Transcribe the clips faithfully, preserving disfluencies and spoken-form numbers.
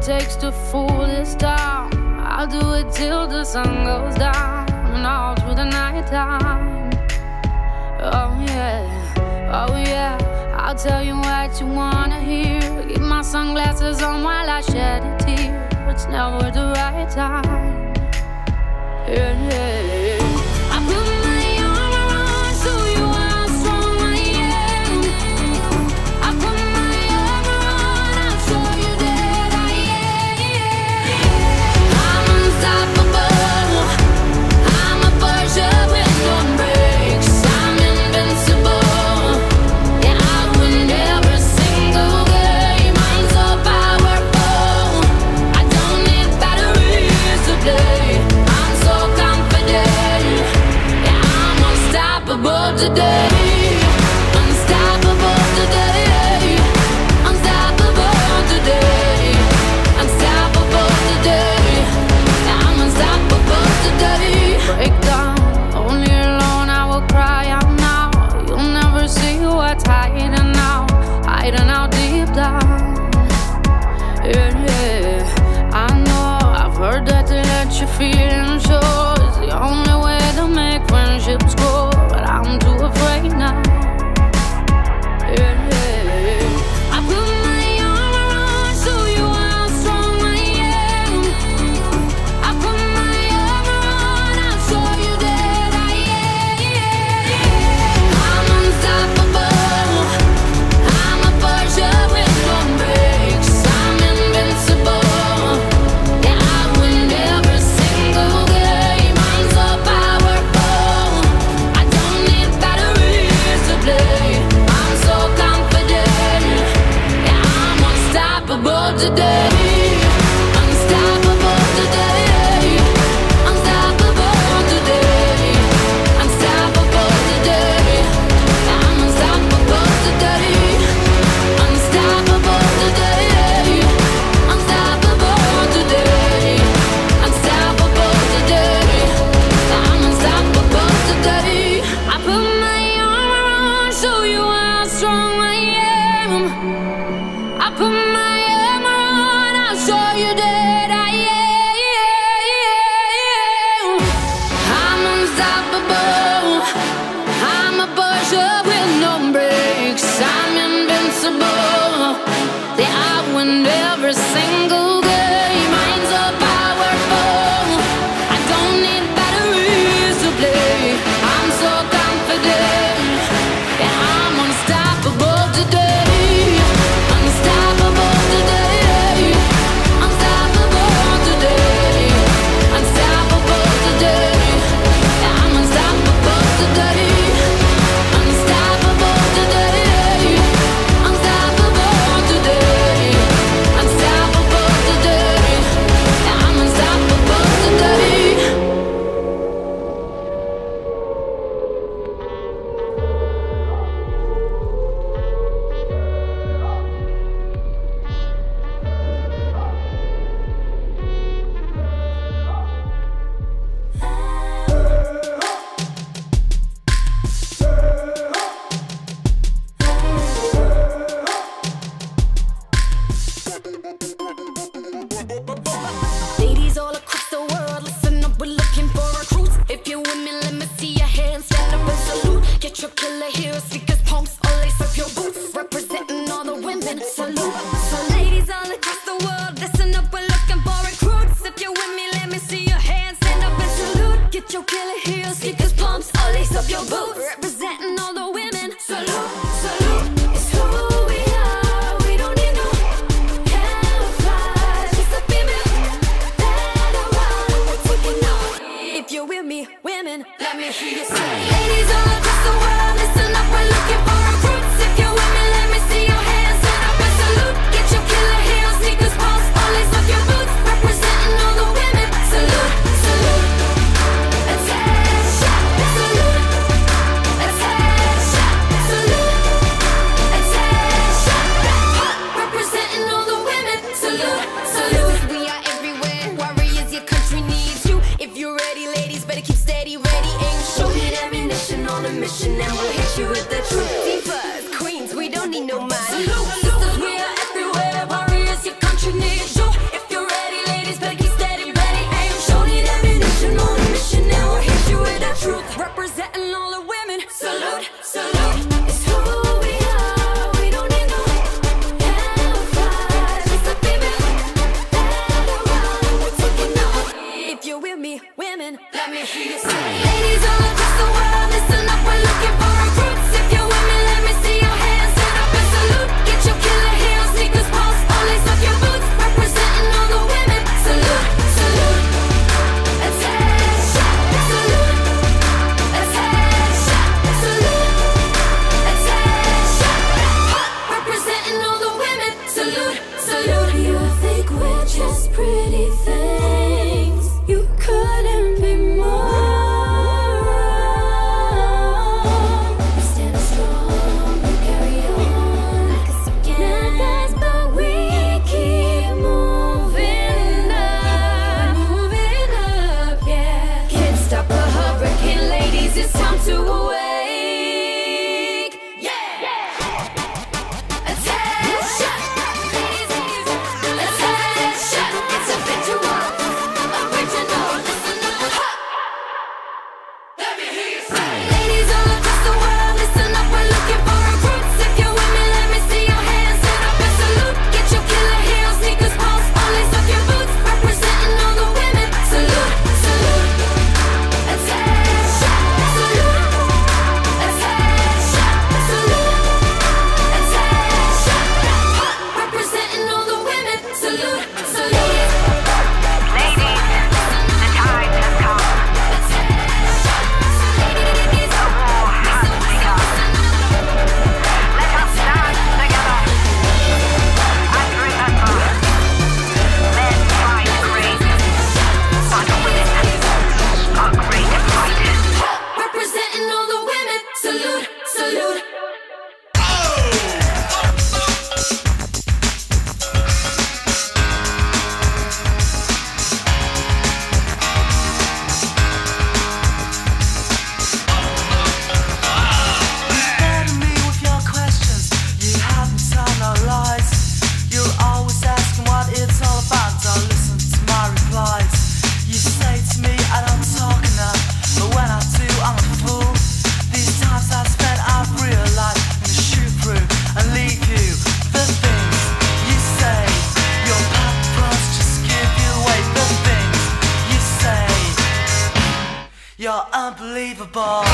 takes to fool this town. I'll do it till the sun goes down and all through the night time. Oh yeah, oh yeah, I'll tell you what you wanna hear. Keep my sunglasses on while I shed a tear. It's never the right time. Yeah, yeah. I put my arm around so you how strong I am. I put my arm around, I'll show you that I am. I'm unstoppable. I'm a Porsche with no brakes. I'm invincible. Yeah, I win every single game. I'm so powerful. I don't need batteries to play. I'm so confident. Yeah, I'm unstoppable today. Unstoppable today. Unstoppable today. Unstoppable today. Yeah, I'm unstoppable today. Break down, only alone I will cry out now. You'll never see what's hiding out, hiding out deep down. Yeah, yeah, I know, I've heard that to let you feel and show is the only way to make friendships grow, but I'm too afraid now. Yeah, yeah, I put my arm around, show you how strong I am. I put my arm around, I'll show you that I am. I'm unstoppable. I'm a Porsche with no brakes. I'm invincible. Yeah, I win every single game. I'm so powerful. I don't need batteries to play. I'm so confident. Yeah, I'm unstoppable today. Unstoppable today. Unstoppable today. Unstoppable today. Yeah, I'm unstoppable today. Unstoppable today. Unstoppable today. Unstoppable today. Yeah, I'm unstoppable today. I put my arm around, show you how strong I am. I put my arm around, I'll show you that I am. I'm unstoppable. I'm a Porsche with no brakes. I'm invincible. Yeah, I win every single game. I'm so powerful. I don't need batteries to play. I'm so confident. Yeah, I'm unstoppable today. Unstoppable today. Unstoppable today. Unstoppable today. Yeah, I'm unstoppable today. Unstoppable today. Unstoppable today. Unstoppable today. Yeah, I'm unstoppable today. Ladies all across the world, listen up, we're looking for recruits. If you're women, let me see your hands, stand up and salute. Get your killer heels, sneakers, pumps, all lace up your boots. Representing all the women, salute. So ladies all across the world, listen up, we're looking for recruits. If you're with me, let me see your hands, stand up and salute. Get your killer heels, sneakers, pumps, all lace up your boots. Representing all the women, salute, salute. It's who we are, we don't need no camouflage. Just a female that around, we're taking off. If you're with me, women, let me hear you say. Ladies all across the world, listen up, we're looking for recruits. If you're with me, let me see your hands, stand up and salute. Get your killer heels, sneakers, pumps, all lace up your boots. Representing all the women, salute, salute. Attention, salute. Attention, salute. Attention, representing all the women, salute, salute. We are everywhere, warriors, your country needs you. If you're ready, ladies, better keep steady, ready, aim, shoot. Ammunition on a mission, and we'll hit you with the truth. Divas, queens, we don't need no money. Salute, sisters, we are everywhere, warriors, your country needs you. If women, let me hear you say. Ladies all across the world, listen up, we're looking for recruits. If you're women, let me see your hands. Stand up and salute. Get your killer heels, sneakers, pulse, all lace up your boots. Representing all the women. Salute, salute. Attention, salute. Attention, salute. Attention. Representing all the women. Salute, salute. You think we're just pretty things? You couldn't be more. You stand strong, you carry on like a second best, but we keep moving up, moving up, yeah. Can't stop a hurricane, ladies, it's time to awake, yeah. Attention, ladies, attention, it's a visual, original, listen up. Let me hear you say. Ladies all across the world, listen up, we're looking for recruits. If you're women, let me see your hands. Stand up and salute. Get your killer heels, sneakers, pulse, all lace up your boots. Representing all the women. Salute, salute. Attention, salute. Attention, salute. Attention. Representing all the women. Salute, salute. Ladies, the time has come. The war has begun. Let us stand together and remember, men fight great, but women are great fighters. Representing all the women. Salute, salute. Better me with your questions. You haven't told no lies. You're always asking what it's all about. Don't listen to my replies. You say to me I don't talk enough, but when I do, I'm a fool. These times I've spent, I've realized I'm gonna shoot through and leave you. The things you say, your paparazzi just give you away. The things you say, you're unbelievable.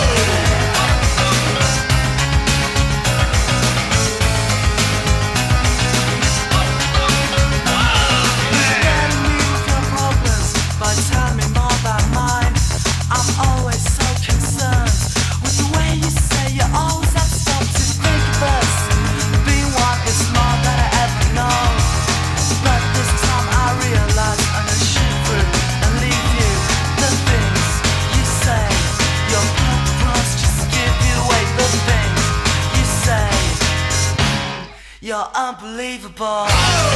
Better me with your problems by telling me more about mine. I'm always so concerned with the way you say you always have to stop to think of us. Being one is more than I ever know. But this time I realize I'm gonna shoot through and leave you. The things you say, your paparazzi just give you away. The things you say, you're unbelievable.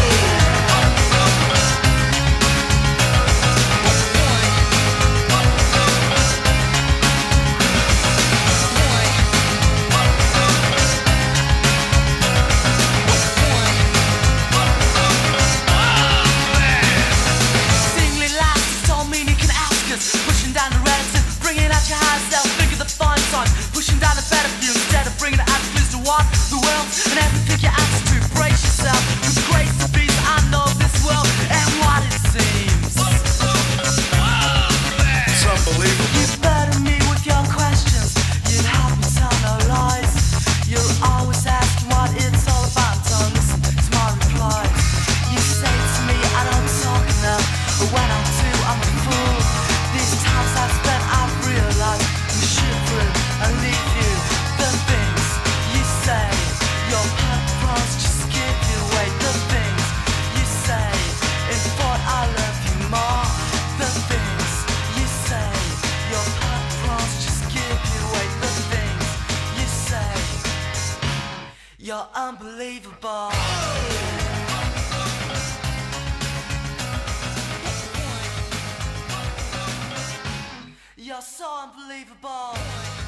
Singly lasses don't mean you can ask us. Pushing down the reds and bringing out your high self. Figure the fine time. Pushing down the better view instead of bringing the attitudes to what? The world and everything you ask to. Brace yourself. With the grace of peace, I know this world and what it seems. It's unbelievable. You better me with your questions. You haven't told no lies. You're always asking what it's all about. Don't listen to my replies. You say to me I don't talk enough, but when I do, I'm a fool. These times I've spent, I've realized I'm shoot through and leave you. The things you say, your paparazzi just give you away. The things you say, in thought I love you more. The things you say, your paparazzi just give you away. The things you say, you're unbelievable. You're so unbelievable.